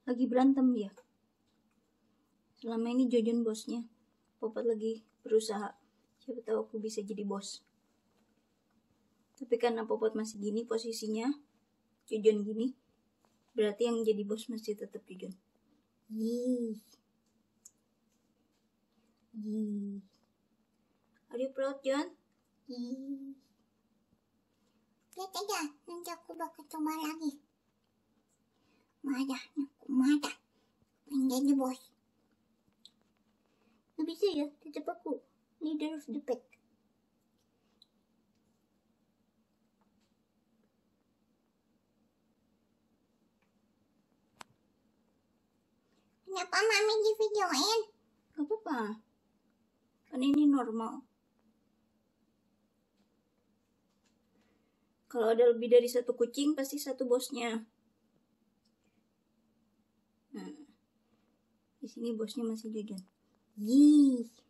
lagi berantem dia. Selama ini Jojon bosnya, Popot lagi berusaha, siapa tahu aku bisa jadi bos. Tapi karena Popot masih gini posisinya, Jojon gini, berarti yang jadi bos masih tetap Jojon. Are you proud, Jon? Lihat aja, nanti aku bakal coba lagi. Marah, pengen jadi bos. Gak bisa ya, tetap aku leader of the pack. Kenapa mami di videoin? Gak apa-apa, kan ini normal. Kalau ada lebih dari satu kucing, pasti satu bosnya. Nah, di sini bosnya masih Jojon.